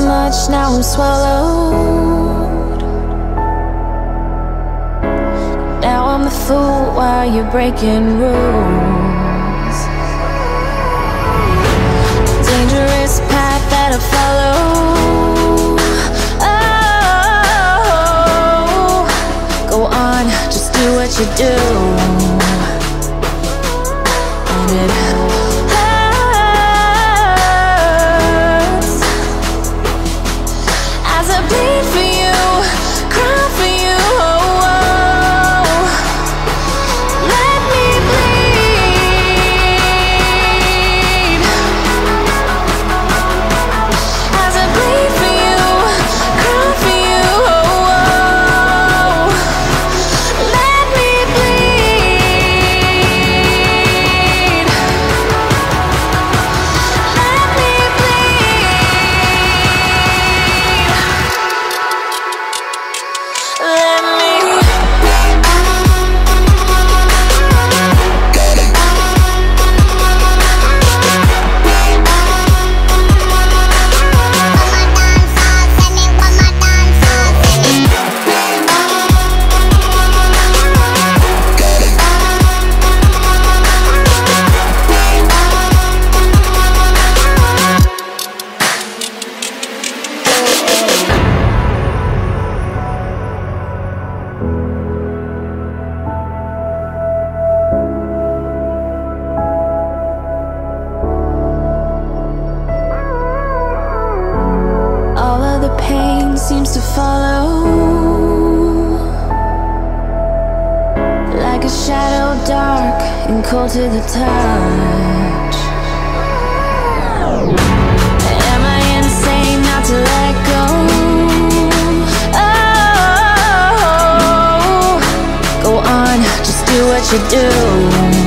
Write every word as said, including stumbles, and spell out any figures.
much, now I'm swallowed. Now I'm the fool while you're breaking rules. Dangerous path that I follow. Oh, go on, just do what you do. And it hurts as I bleed for you, cry for you. Oh, oh. Let me bleed as I bleed for you, cry for you. Oh, oh. Let me bleed. Let me bleed. Let me. All of the pain seems to follow, like a shadow, dark and cold to the touch. Am I insane not to let go? Oh, go on, just do what you do.